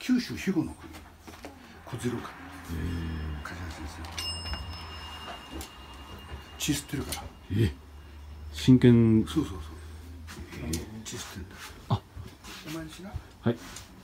九州肥後の国小次郎か梶原先生血吸ってるから。 真剣。 そうそうそう、血吸ってんだ。 あ、 お前にしな。 はい。